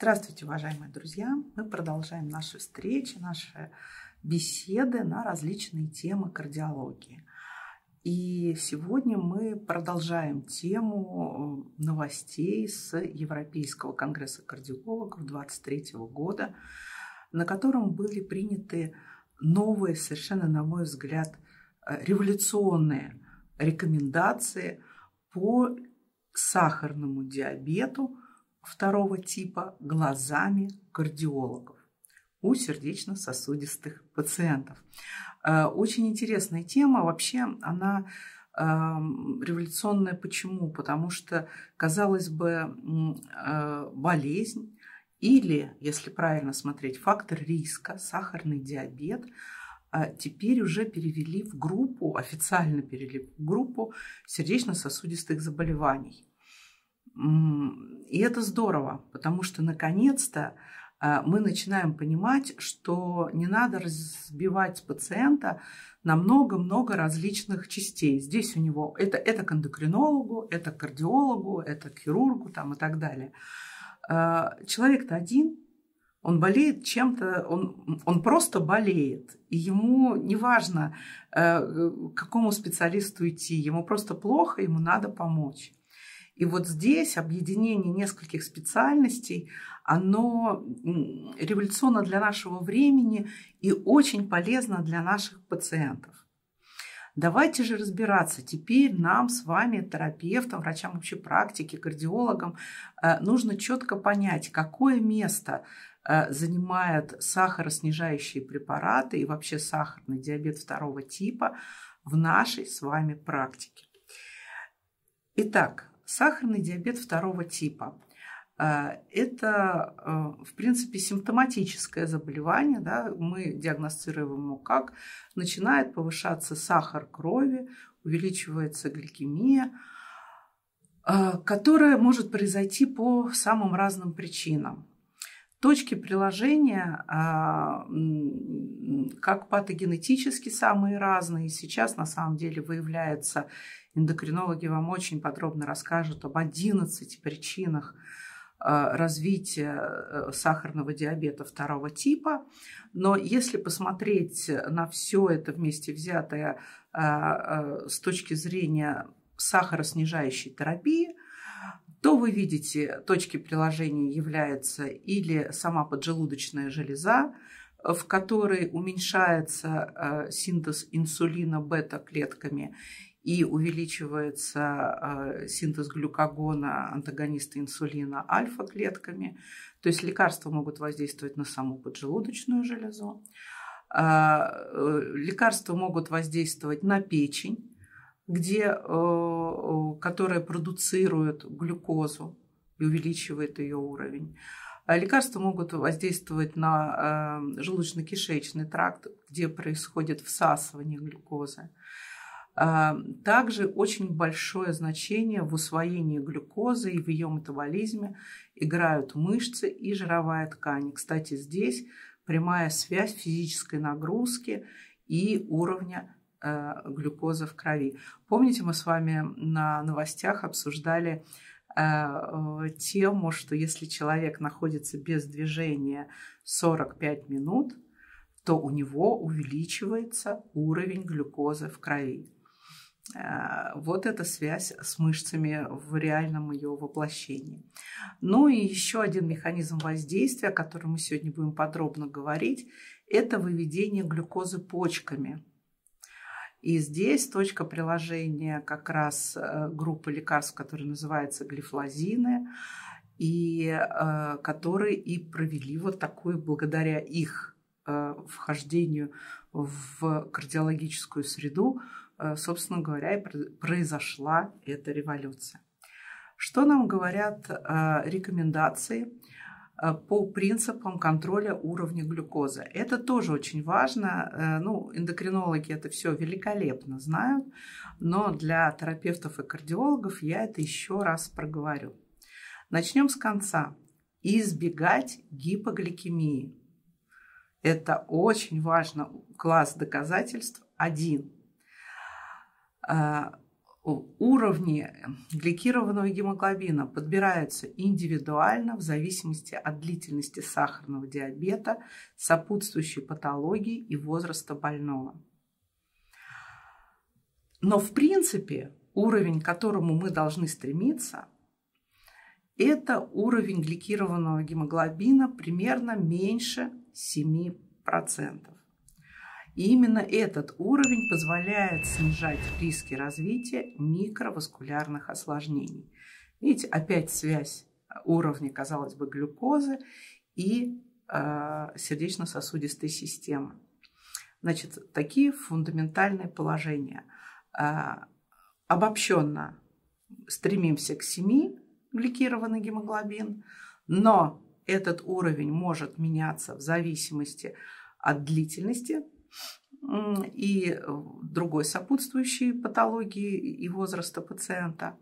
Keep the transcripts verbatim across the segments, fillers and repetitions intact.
Здравствуйте, уважаемые друзья! Мы продолжаем наши встречи, наши беседы на различные темы кардиологии. И сегодня мы продолжаем тему новостей с Европейского конгресса кардиологов две тысячи двадцать третьего года, на котором были приняты новые, совершенно, на мой взгляд, революционные рекомендации по сахарному диабету второго типа глазами кардиологов у сердечно-сосудистых пациентов. Очень интересная тема. Вообще она революционная. Почему? Потому что, казалось бы, болезнь или, если правильно смотреть, фактор риска, сахарный диабет, теперь уже перевели в группу, официально перевели в группу сердечно-сосудистых заболеваний. И это здорово, потому что наконец-то мы начинаем понимать, что не надо разбивать пациента на много-много различных частей. Здесь у него это, это к эндокринологу, это к кардиологу, это к хирургу там, и так далее. Человек-то один, он болеет чем-то, он, он просто болеет. И ему не важно, к какому специалисту идти, ему просто плохо, ему надо помочь. И вот здесь объединение нескольких специальностей, оно революционно для нашего времени и очень полезно для наших пациентов. Давайте же разбираться. Теперь нам с вами, терапевтам, врачам общей практики, кардиологам, нужно четко понять, какое место занимают сахароснижающие препараты и вообще сахарный диабет второго типа в нашей с вами практике. Итак, сахарный диабет второго типа – это, в принципе, симптоматическое заболевание. Да? Мы диагностируем его как? Начинает повышаться сахар крови, увеличивается гликемия, которая может произойти по самым разным причинам. Точки приложения, как патогенетически, самые разные. Сейчас, на самом деле, выявляется, эндокринологи вам очень подробно расскажут об одиннадцати причинах развития сахарного диабета второго типа. Но если посмотреть на все это вместе взятое с точки зрения сахароснижающей терапии, то вы видите, точки приложения являются или сама поджелудочная железа, в которой уменьшается синтез инсулина бета-клетками и увеличивается синтез глюкагона, антагониста инсулина, альфа-клетками. То есть лекарства могут воздействовать на саму поджелудочную железу. Лекарства могут воздействовать на печень, где, которая продуцирует глюкозу и увеличивает ее уровень. Лекарства могут воздействовать на желудочно-кишечный тракт, где происходит всасывание глюкозы. Также очень большое значение в усвоении глюкозы и в ее метаболизме играют мышцы и жировая ткань. Кстати, здесь прямая связь физической нагрузки и уровня глюкозы в крови. Помните, мы с вами на новостях обсуждали э, тему, что если человек находится без движения сорок пять минут, то у него увеличивается уровень глюкозы в крови. Э, вот эта связь с мышцами в реальном ее воплощении. Ну и еще один механизм воздействия, о котором мы сегодня будем подробно говорить, это выведение глюкозы почками. И здесь точка приложения как раз группы лекарств, которые называются глифлозины, и э, которые и провели вот такую, благодаря их э, вхождению в кардиологическую среду, э, собственно говоря, и произошла эта революция. Что нам говорят э, рекомендации по принципам контроля уровня глюкозы? Это тоже очень важно. Ну, эндокринологи это все великолепно знают, но для терапевтов и кардиологов я это еще раз проговорю. Начнем с конца. Избегать гипогликемии. Это очень важно. Класс доказательств один. Уровни гликированного гемоглобина подбираются индивидуально в зависимости от длительности сахарного диабета, сопутствующей патологии и возраста больного. Но в принципе уровень, к которому мы должны стремиться, это уровень гликированного гемоглобина примерно меньше семи процентов. И именно этот уровень позволяет снижать риски развития микроваскулярных осложнений. Видите, опять связь уровня, казалось бы, глюкозы и э, сердечно-сосудистой системы. Значит, такие фундаментальные положения. Э, обобщенно стремимся к семи гликированный гемоглобин, но этот уровень может меняться в зависимости от длительности и другой сопутствующей патологии и возраста пациента.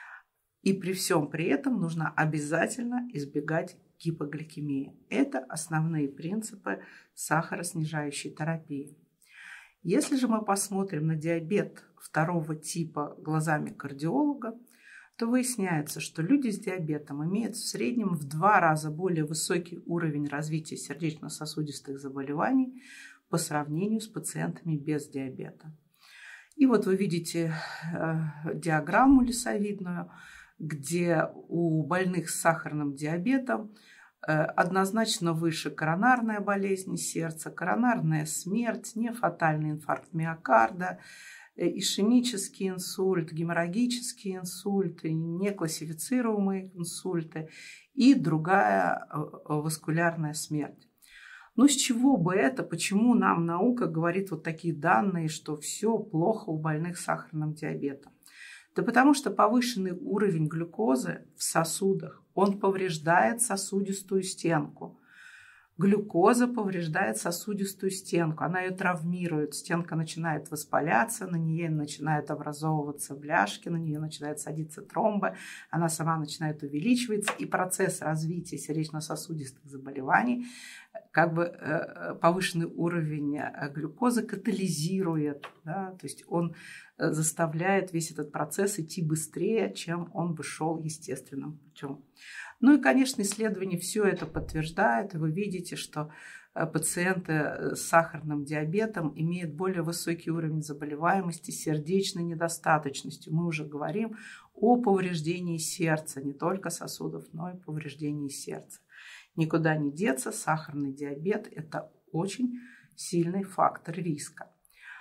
И при всем при этом нужно обязательно избегать гипогликемии. Это основные принципы сахароснижающей терапии. Если же мы посмотрим на диабет второго типа глазами кардиолога, то выясняется, что люди с диабетом имеют в среднем в два раза более высокий уровень развития сердечно-сосудистых заболеваний по сравнению с пациентами без диабета. И вот вы видите э, диаграмму лесовидную, где у больных с сахарным диабетом э, однозначно выше коронарная болезнь сердца, коронарная смерть, нефатальный инфаркт миокарда, ишемический инсульт, геморрагический инсульт, неклассифицируемые инсульты и другая васкулярная смерть. Но с чего бы это? Почему нам наука говорит вот такие данные, что все плохо у больных с сахарным диабетом? Да потому что повышенный уровень глюкозы в сосудах, он повреждает сосудистую стенку. Глюкоза повреждает сосудистую стенку, она ее травмирует, стенка начинает воспаляться, на ней начинают образовываться бляшки, на нее начинают садиться тромбы, она сама начинает увеличиваться, и процесс развития сердечно-сосудистых заболеваний, как бы повышенный уровень глюкозы катализирует, да, то есть он заставляет весь этот процесс идти быстрее, чем он бы шел естественным путем. Ну и, конечно, исследования все это подтверждают, и вы видите, что пациенты с сахарным диабетом имеют более высокий уровень заболеваемости сердечной недостаточностью. Мы уже говорим о повреждении сердца, не только сосудов, но и повреждении сердца. Никуда не деться, сахарный диабет – это очень сильный фактор риска.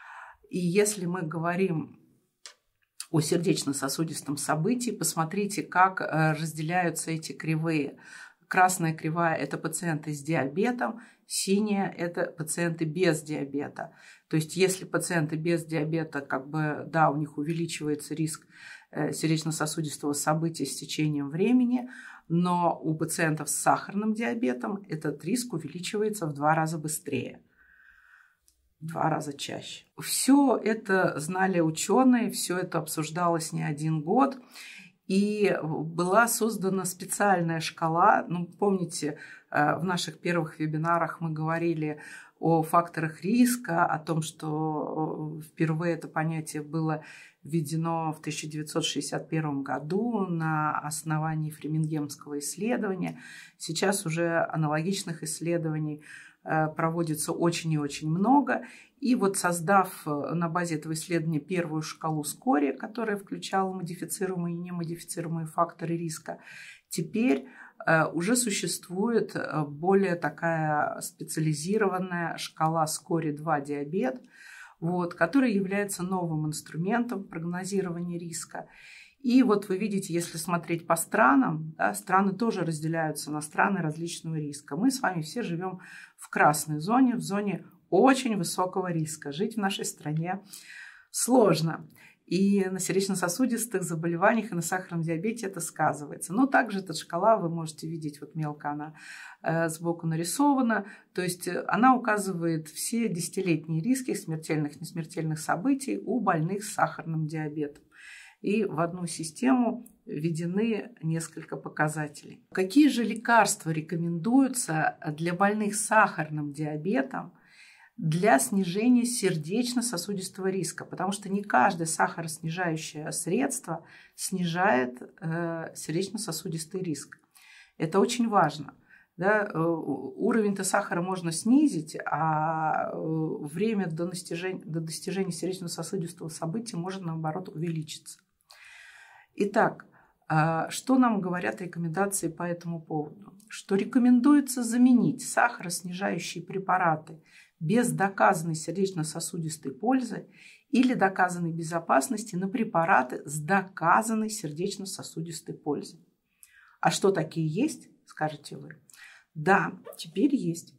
И если мы говорим о сердечно-сосудистом событии, посмотрите, как разделяются эти кривые. Красная кривая – это пациенты с диабетом, синяя – это пациенты без диабета. То есть если пациенты без диабета, как бы, да, у них увеличивается риск сердечно-сосудистого события с течением времени, но у пациентов с сахарным диабетом этот риск увеличивается в два раза быстрее. Два раза чаще. Все это знали ученые, все это обсуждалось не один год, и была создана специальная шкала. Ну, помните, в наших первых вебинарах мы говорили о факторах риска, о том, что впервые это понятие было введено в тысяча девятьсот шестьдесят первом году на основании фремингемского исследования. Сейчас уже аналогичных исследований проводится очень и очень много. И вот создав на базе этого исследования первую шкалу Скори, которая включала модифицируемые и немодифицируемые факторы риска, теперь уже существует более такая специализированная шкала Скори два диабет, вот, которая является новым инструментом прогнозирования риска. И вот вы видите, если смотреть по странам, да, страны тоже разделяются на страны различного риска. Мы с вами все живем в красной зоне, в зоне очень высокого риска. Жить в нашей стране сложно. И на сердечно-сосудистых заболеваниях и на сахарном диабете это сказывается. Но также эта шкала, вы можете видеть, вот мелко она э, сбоку нарисована. То есть она указывает все десятилетние риски смертельных, несмертельных событий у больных с сахарным диабетом. И в одну систему введены несколько показателей. Какие же лекарства рекомендуются для больных с сахарным диабетом для снижения сердечно-сосудистого риска, потому что не каждое сахароснижающее средство снижает э, сердечно-сосудистый риск. Это очень важно. Да? Уровень-то сахара можно снизить, а время до достижения, до достижения сердечно-сосудистого события может, наоборот, увеличиться. Итак, что нам говорят рекомендации по этому поводу? Что рекомендуется заменить сахароснижающие препараты без доказанной сердечно-сосудистой пользы или доказанной безопасности на препараты с доказанной сердечно-сосудистой пользой. А что такие есть, скажете вы? Да, теперь есть.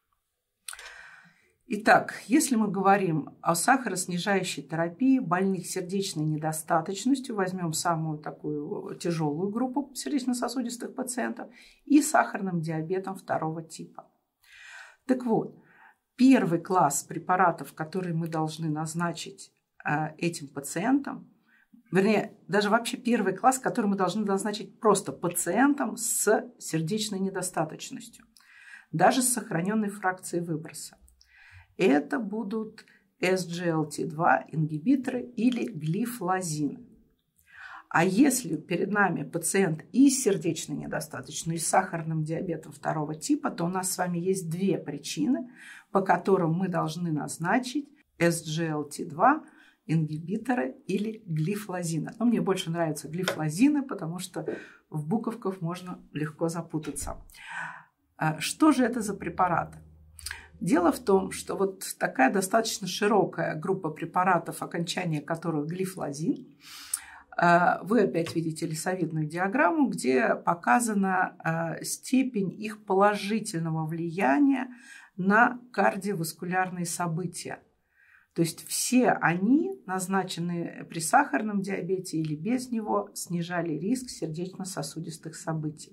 Итак, если мы говорим о сахароснижающей терапии больных сердечной недостаточностью, возьмем самую такую тяжелую группу сердечно-сосудистых пациентов, и сахарным диабетом второго типа. Так вот, первый класс препаратов, которые мы должны назначить э, этим пациентам, вернее, даже вообще первый класс, который мы должны назначить просто пациентам с сердечной недостаточностью, даже с сохраненной фракцией выброса. Это будут эс джи эл ти два ингибиторы или глифлозины. А если перед нами пациент и с сердечной недостаточностью, и с сахарным диабетом второго типа, то у нас с вами есть две причины, по которым мы должны назначить эс джи эл ти два ингибиторы или глифлозины. Но мне больше нравятся глифлозины, потому что в буковках можно легко запутаться. Что же это за препараты? Дело в том, что вот такая достаточно широкая группа препаратов, окончание которых глифлозин, вы опять видите лесовидную диаграмму, где показана степень их положительного влияния на кардиоваскулярные события. То есть все они, назначенные при сахарном диабете или без него, снижали риск сердечно-сосудистых событий.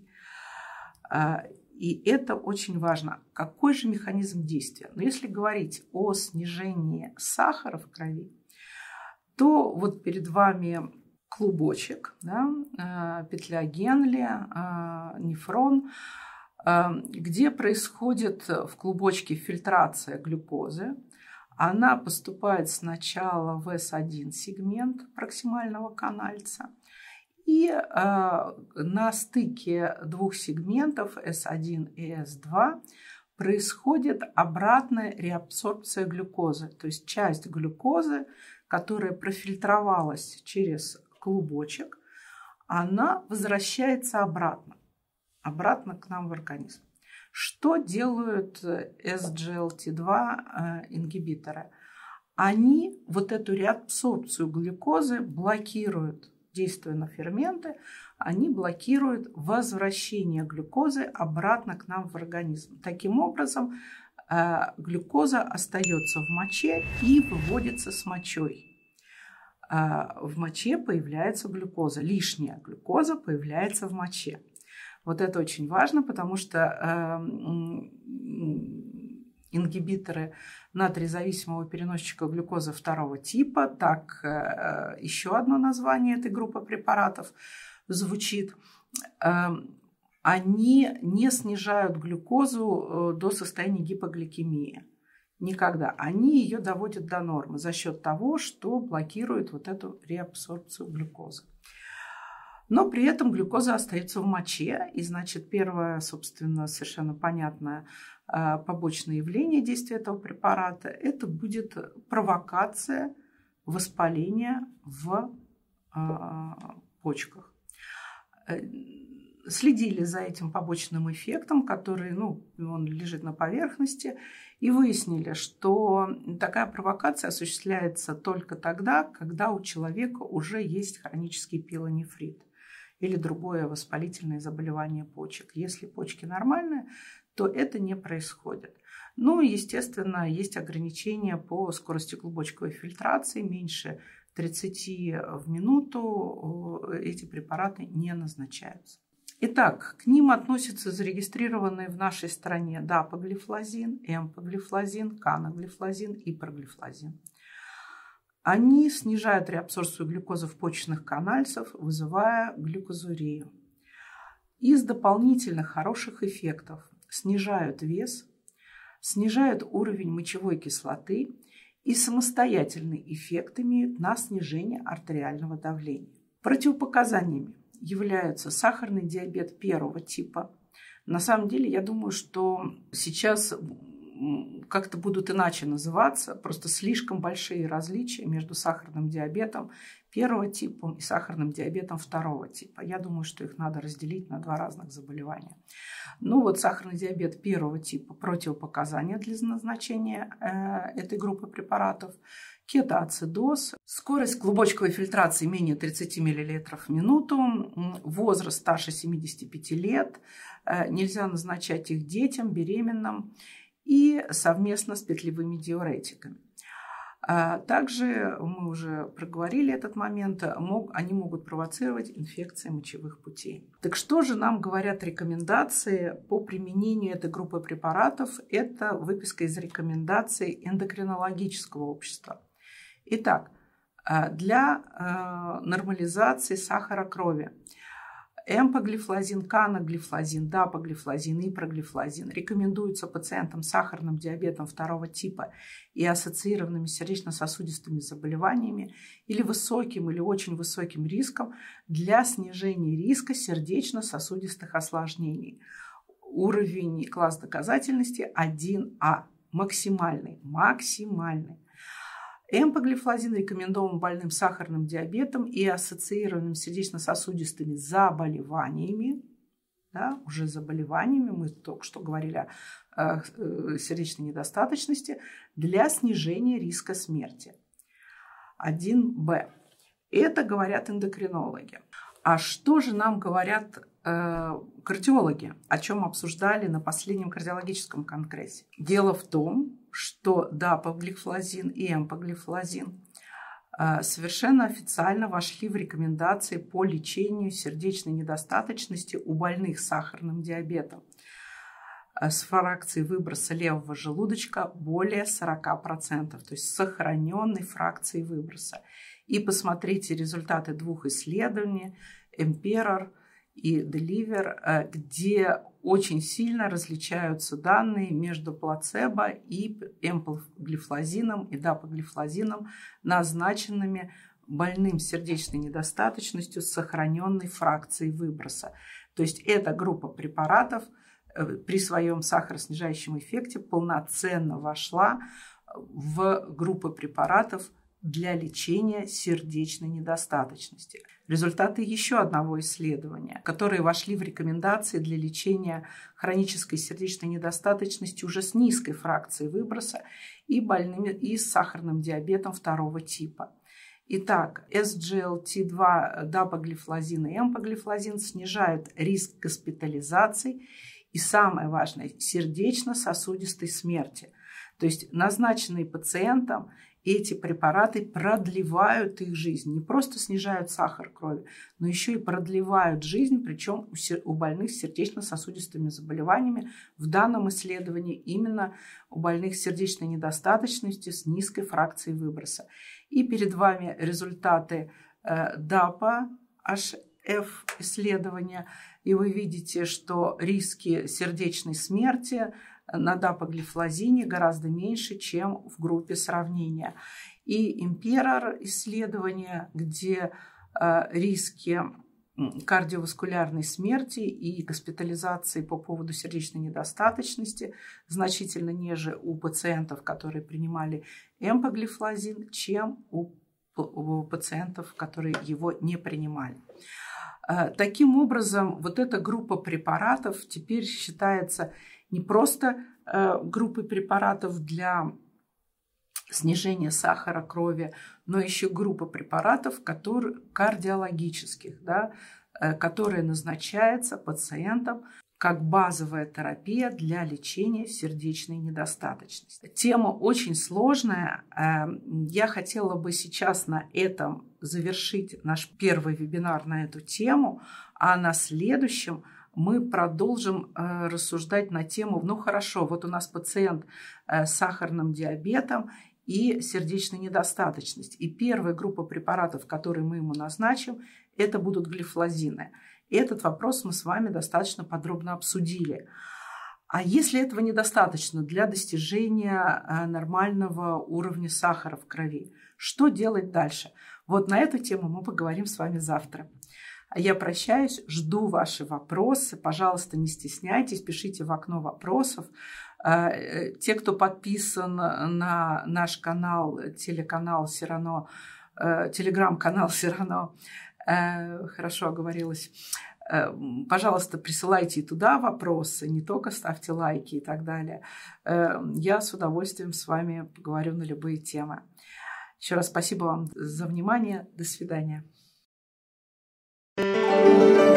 И это очень важно. Какой же механизм действия? Но если говорить о снижении сахара в крови, то вот перед вами клубочек, да, петля Генли, нефрон, где происходит в клубочке фильтрация глюкозы. Она поступает сначала в эс один сегмент проксимального канальца, и э, на стыке двух сегментов эс один и эс два происходит обратная реабсорбция глюкозы. То есть часть глюкозы, которая профильтровалась через клубочек, она возвращается обратно, обратно к нам в организм. Что делают эс джи эл ти два ингибиторы? Они вот эту реабсорбцию глюкозы блокируют. Действуя на ферменты, они блокируют возвращение глюкозы обратно к нам в организм. Таким образом, глюкоза остается в моче и выводится с мочой. В моче появляется глюкоза, лишняя глюкоза появляется в моче. Вот это очень важно, потому что ингибиторы натриезависимого переносчика глюкозы второго типа, так еще одно название этой группы препаратов звучит, они не снижают глюкозу до состояния гипогликемии. Никогда. Они ее доводят до нормы за счет того, что блокируют вот эту реабсорбцию глюкозы. Но при этом глюкоза остается в моче, и, значит, первое, собственно, совершенно понятное побочное явление действия этого препарата – это будет провокация воспаления в почках. Следили за этим побочным эффектом, который, ну, он лежит на поверхности, и выяснили, что такая провокация осуществляется только тогда, когда у человека уже есть хронический пилонефрит или другое воспалительное заболевание почек. Если почки нормальные, то это не происходит. Ну, естественно, есть ограничения по скорости клубочковой фильтрации. Меньше тридцати в минуту эти препараты не назначаются. Итак, к ним относятся зарегистрированные в нашей стране дапаглифлозин, эмпаглифлозин, канаглифлозин и проглифлозин. Они снижают реабсорбцию глюкозы в почечных канальцах, вызывая глюкозурию. Из дополнительных хороших эффектов снижают вес, снижают уровень мочевой кислоты и самостоятельный эффект имеют на снижение артериального давления. Противопоказаниями являются сахарный диабет первого типа. На самом деле, я думаю, что сейчас как-то будут иначе называться, просто слишком большие различия между сахарным диабетом первого типа и сахарным диабетом второго типа. Я думаю, что их надо разделить на два разных заболевания. Ну вот сахарный диабет первого типа, противопоказания для назначения э, этой группы препаратов: кетоацидоз, скорость клубочковой фильтрации менее тридцати миллилитров в минуту, возраст старше семидесяти пяти лет, э, нельзя назначать их детям, беременным и совместно с петлевыми диуретиками. Также мы уже проговорили этот момент, они могут провоцировать инфекции мочевых путей. Так что же нам говорят рекомендации по применению этой группы препаратов? Это выписка из рекомендаций эндокринологического общества. Итак, для нормализации сахара крови эмпоглифлозин, каноглифлозин, дапоглифлозин и проглифлозин рекомендуются пациентам с сахарным диабетом второго типа и ассоциированными сердечно-сосудистыми заболеваниями или высоким или очень высоким риском для снижения риска сердечно-сосудистых осложнений. Уровень и класс доказательности один А. Максимальный. Максимальный. Эмпоглифлозин рекомендован больным сахарным диабетом и ассоциированным сердечно-сосудистыми заболеваниями, да, уже заболеваниями, мы только что говорили о э, сердечной недостаточности, для снижения риска смерти. один Б. Это говорят эндокринологи. А что же нам говорят э, кардиологи, о чем обсуждали на последнем кардиологическом конгрессе? Дело в том, что дапоглифлозин и эмпоглифлозин совершенно официально вошли в рекомендации по лечению сердечной недостаточности у больных с сахарным диабетом с фракцией выброса левого желудочка более сорока процентов, то есть сохраненной фракцией выброса. И посмотрите результаты двух исследований Emperor и Deliver, где очень сильно различаются данные между плацебо и эмпоглифлозином и дапоглифлозином, назначенными больным с сердечной недостаточностью с сохраненной фракцией выброса. То есть эта группа препаратов при своем сахароснижающем эффекте полноценно вошла в группу препаратов для лечения сердечной недостаточности. Результаты еще одного исследования, которые вошли в рекомендации для лечения хронической сердечной недостаточности уже с низкой фракцией выброса и больными и с сахарным диабетом второго типа. Итак, эс джи эл ти два, дапоглифлозин и эмпоглифлозин снижают риск госпитализации и, самое важное, сердечно-сосудистой смерти. То есть назначенные пациентам эти препараты продлевают их жизнь, не просто снижают сахар крови, но еще и продлевают жизнь, причем у больных с сердечно-сосудистыми заболеваниями, в данном исследовании именно у больных с сердечной недостаточностью с низкой фракцией выброса. И перед вами результаты дапа эйч эф исследования, и вы видите, что риски сердечной смерти на дапоглифлозине гораздо меньше, чем в группе сравнения. И Emperor исследование, где э, риски кардиоваскулярной смерти и госпитализации по поводу сердечной недостаточности значительно ниже у пациентов, которые принимали эмпоглифлозин, чем у, у пациентов, которые его не принимали. Таким образом, вот эта группа препаратов теперь считается не просто э, группой препаратов для снижения сахара крови, но еще группа препаратов, которые, кардиологических, да, э, которые назначаются пациентам как базовая терапия для лечения сердечной недостаточности. Тема очень сложная. Э, я хотела бы сейчас на этом завершить наш первый вебинар на эту тему, а на следующем мы продолжим э, рассуждать на тему, ну хорошо, вот у нас пациент э, с сахарным диабетом и сердечной недостаточностью. И первая группа препаратов, которые мы ему назначим, это будут глифлозины. Этот вопрос мы с вами достаточно подробно обсудили. А если этого недостаточно для достижения нормального уровня сахара в крови, что делать дальше? Вот на эту тему мы поговорим с вами завтра. А я прощаюсь, жду ваши вопросы. Пожалуйста, не стесняйтесь, пишите в окно вопросов. Те, кто подписан на наш канал, телеканал Сирано, телеграм-канал Сирано, хорошо оговорилась, пожалуйста, присылайте и туда вопросы, не только ставьте лайки и так далее. Я с удовольствием с вами поговорю на любые темы. Еще раз спасибо вам за внимание. До свидания.